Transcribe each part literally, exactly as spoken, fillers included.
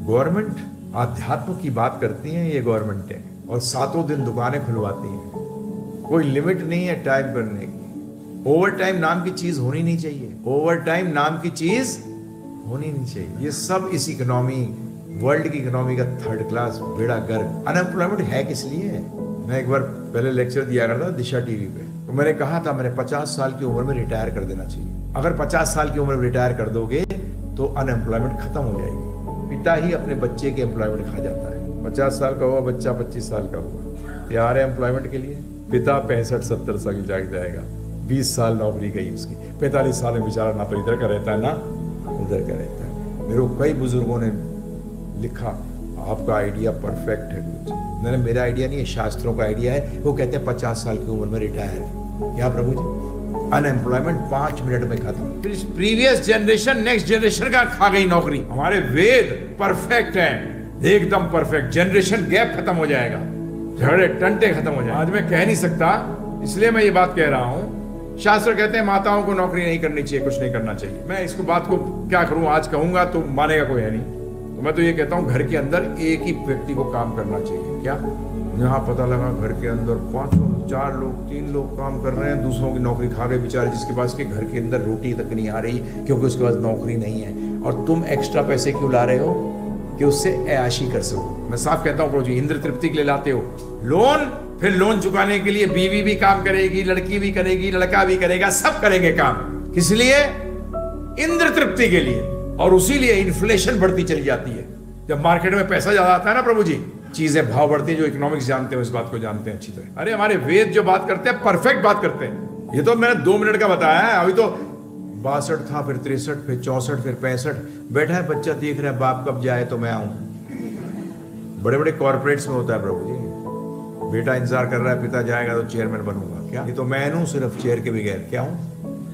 Government आध्यात्म की बात करती है ये गवर्नमेंटें, और सातों दिन दुकानें खुलवाती हैं। कोई लिमिट नहीं है टाइम करने की। ओवर टाइम नाम की चीज होनी नहीं चाहिए। ओवर टाइम नाम की चीज होनी नहीं चाहिए। ये सब इस इकोनॉमी, वर्ल्ड की इकोनॉमी का थर्ड क्लास बेड़ा गर्क। अनएम्प्लॉयमेंट है किस लिए है? मैं एक बार पहले लेक्चर दिया करता दिशा टीवी पे, तो मैंने कहा था मैंने पचास साल की उम्र में रिटायर कर देना चाहिए। अगर पचास साल की उम्र में रिटायर कर दोगे तो अनएम्प्लॉयमेंट खत्म हो जाएगी। पिता ही अपने बच्चे के एम्प्लॉयमेंट खा जाता है। पचास साल का हुआ बच्चा पच्चीस साल का हुआ, तैयार है एम्प्लॉयमेंट के लिए। पिता पैंसठ सत्तर साल जाग जाएगा, बीस साल नौकरी गई उसकी, पैंतालीस साल में बेचारा ना तो इधर का रहता है ना उधर का रहता है। मेरे को कई बुजुर्गों ने लिखा आपका आइडिया परफेक्ट है कुछ। मैंने मेरा आइडिया नहीं है, शास्त्रों का आइडिया है। वो कहते हैं पचास साल की उम्र में रिटायर। क्या प्रभु जी? अनएम्प्लॉयमेंट पांच मिनट में खत्म। प्रीवियस जनरेशन नेक्स्ट जनरेशन का खा गई नौकरी। हमारे वेद परफेक्ट है, एकदम परफेक्ट। जनरेशन गैप खत्म हो जाएगा, झगड़े टंटे खत्म हो जाएगा। आज मैं कह नहीं सकता, इसलिए मैं ये बात कह रहा हूं। शास्त्र कहते हैं माताओं को नौकरी नहीं करनी चाहिए, कुछ नहीं करना चाहिए। मैं इसको बात को क्या करूं, आज कहूंगा तो मानेगा कोई है नहीं। तो मैं तो ये कहता हूं घर के अंदर एक ही व्यक्ति को काम करना चाहिए। क्या यहाँ पता लगा घर के अंदर पांच लोग, चार लोग, तीन लोग काम कर रहे हैं, दूसरों की नौकरी खा गए बेचारे, जिसके पास के घर के अंदर रोटी तक नहीं आ रही क्योंकि उसके पास नौकरी नहीं है। और तुम एक्स्ट्रा पैसे क्यों ला रहे हो? कि उससे ऐयाशी कर सको। मैं साफ कहता हूँ प्रभु जी, इंद्र तृप्ति के लिए लाते हो लोन, फिर लोन चुकाने के लिए बीवी भी काम करेगी, लड़की भी करेगी, लड़का भी करेगा, सब करेंगे काम। किस लिए? इंद्र तृप्ति के लिए। और उसी लिए इन्फ्लेशन बढ़ती चली जाती है। जब मार्केट में पैसा ज्यादा आता है ना प्रभु जी, चीजें भाव बढ़ती है। जो इकोनॉमिक्स जानते हो इस बात को जानते हैं अच्छी तरह। अरे हमारे वेद जो बात करते हैं परफेक्ट बात करते हैं। ये तो मैंने दो मिनट का बताया है। अभी तो बासठ था, फिर तिरसठ, फिर चौसठ, फिर पैंसठ। बैठा है बच्चा देख रहा है बाप कब जाए तो मैं आऊं। बड़े बड़े कॉर्पोरेट्स में होता है प्रभु जी, बेटा इंतजार कर रहा है पिता जाएगा तो चेयरमैन बनूंगा। क्या? ये तो मैं हूं सिर्फ चेयर के बगैर। क्या हूं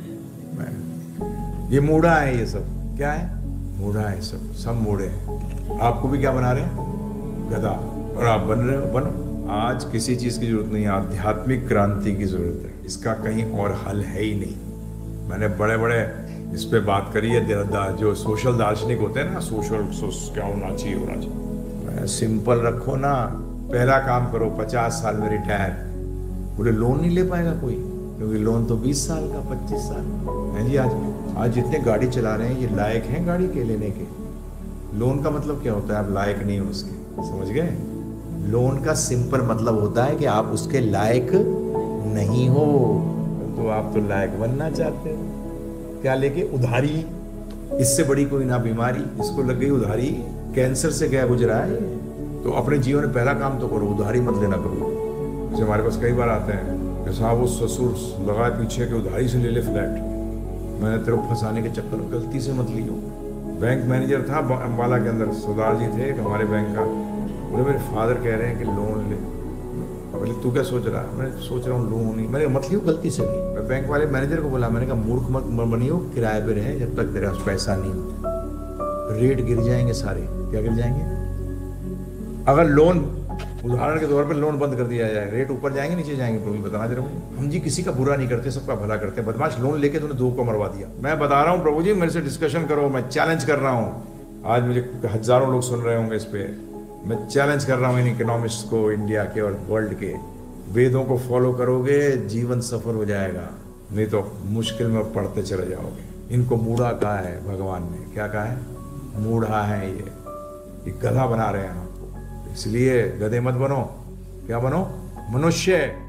मैं? ये मूढ़ा है, ये सब क्या है? मूढ़ा है सब, सब मूढ़े हैं। आपको भी क्या बना रहे हैं? गधा। और आप बन रहे हो, बनो। आज किसी चीज की जरूरत नहीं है, आध्यात्मिक क्रांति की जरूरत है। इसका कहीं और हल है ही नहीं। मैंने बड़े बड़े इस पे बात करी है, जो सोशल दार्शनिक होते हैं ना, सोशल सोश क्या होना चाहिए होना चाहिए। सिंपल रखो ना, पहला काम करो पचास साल में रिटायर। पूरे लोन नहीं ले पाएगा कोई, क्योंकि लोन तो बीस साल का, पच्चीस साल है जी। आज आज जितने गाड़ी चला रहे हैं ये लायक हैं गाड़ी के लेने के? लोन का मतलब क्या होता है? आप लायक नहीं हो उसके, समझ गए? लोन का सिंपल मतलब होता है कि आप उसके लायक नहीं हो। तो आप तो लायक बनना चाहते हो। क्या लेके? उधारी। इससे बड़ी कोई ना बीमारी, इसको लग गई उधारी। कैंसर से क्या गुजरा है? तो अपने जीवन में पहला काम तो करो, उधारी मत लेना करो। जैसे हमारे पास कई बार आते हैं कि साहब वो ससुर लगाए पीछे के उधारी से ले ले फ्लैट। मैंने तेरे को फंसाने के चक्कर में गलती से मत लियो। बैंक मैनेजर था अम्बाला के अंदर, सरदार जी थे हमारे बैंक का। बोले मेरे फादर कह रहे हैं कि लोन ले। बोले तू क्या सोच रहा है? मैं सोच रहा हूँ लोन नहीं। मैंने मत लियो गलती से भी। मैं बैंक वाले मैनेजर को बोला, मैंने कहा मूर्ख मत बनियो, किराए पे रहे जब तक तेरे पास पैसा नहीं हो। रेट गिर जाएंगे सारे। क्या गिर जाएंगे? अगर लोन, उदाहरण के तौर पर लोन बंद कर दिया जाए, रेट ऊपर जाएंगे नीचे जाएंगे? प्रभु बताना जरा मुझे। हम जी किसी का बुरा नहीं करते, सबका भला करते हैं। बदमाश लोन लेके तूने दो को मरवा दिया। मैं बता रहा हूँ प्रभु जी, मेरे से डिस्कशन करो। मैं चैलेंज कर रहा हूँ। आज मुझे हजारों लोग सुन रहे होंगे इस पे। मैं चैलेंज कर रहा हूँ इन इकोनॉमिस्ट को, इंडिया के और वर्ल्ड के। वेदों को फॉलो करोगे जीवन सफल हो जाएगा, नहीं तो मुश्किल में पड़ते चले जाओगे। इनको मूढ़ा कहा है भगवान ने। क्या कहा है? मूढ़ा है ये, ये गधा बना रहे हैं आपको। इसलिए गधे मत बनो। क्या बनो? मनुष्य।